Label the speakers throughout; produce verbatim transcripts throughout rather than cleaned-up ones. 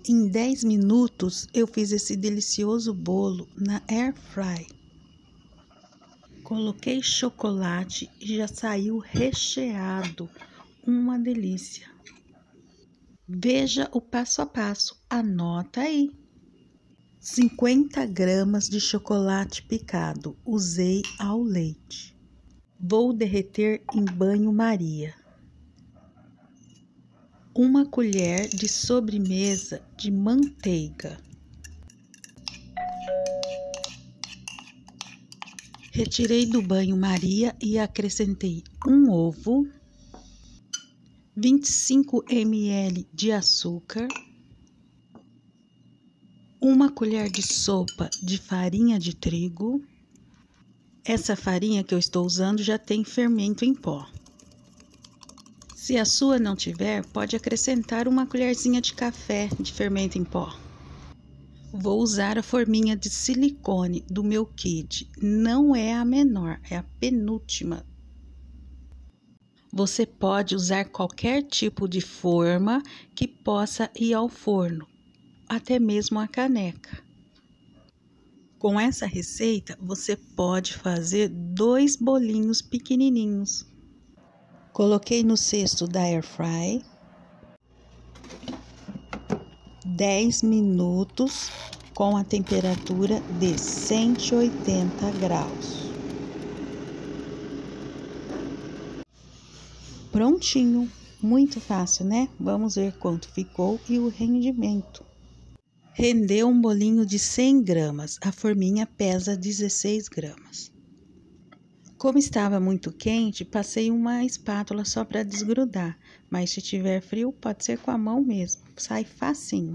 Speaker 1: Em dez minutos eu fiz esse delicioso bolo na Air Fry. Coloquei chocolate e já saiu recheado. Uma delícia. Veja o passo a passo. Anota aí. cinquenta gramas de chocolate picado. Usei ao leite. Vou derreter em banho-maria. Uma colher de sobremesa de manteiga. Retirei do banho-maria e acrescentei um ovo, vinte e cinco mililitros de açúcar, uma colher de sopa de farinha de trigo. Essa farinha que eu estou usando já tem fermento em pó. Se a sua não tiver, pode acrescentar uma colherzinha de café de fermento em pó. Vou usar a forminha de silicone do meu kit. Não é a menor, é a penúltima. Você pode usar qualquer tipo de forma que possa ir ao forno, até mesmo a caneca. Com essa receita, você pode fazer dois bolinhos pequenininhos. Coloquei no cesto da Air Fry. dez minutos com a temperatura de cento e oitenta graus. Prontinho, muito fácil, né? Vamos ver quanto ficou e o rendimento. Rendeu um bolinho de cem gramas, a forminha pesa dezesseis gramas. Como estava muito quente, passei uma espátula só para desgrudar, mas se tiver frio, pode ser com a mão mesmo, sai facinho.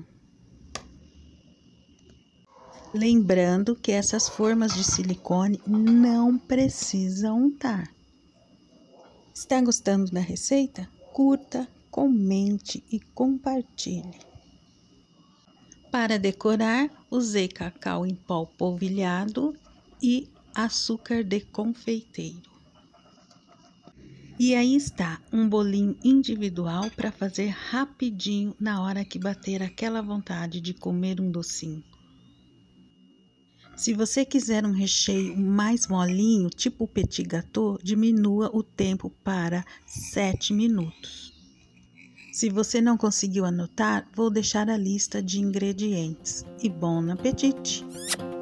Speaker 1: Lembrando que essas formas de silicone não precisam untar. Está gostando da receita? Curta, comente e compartilhe. Para decorar, usei cacau em pó polvilhado e açúcar de confeiteiro. E aí está, um bolinho individual para fazer rapidinho na hora que bater aquela vontade de comer um docinho. Se você quiser um recheio mais molinho, tipo petit gâteau, diminua o tempo para sete minutos. Se você não conseguiu anotar, vou deixar a lista de ingredientes. E bom apetite!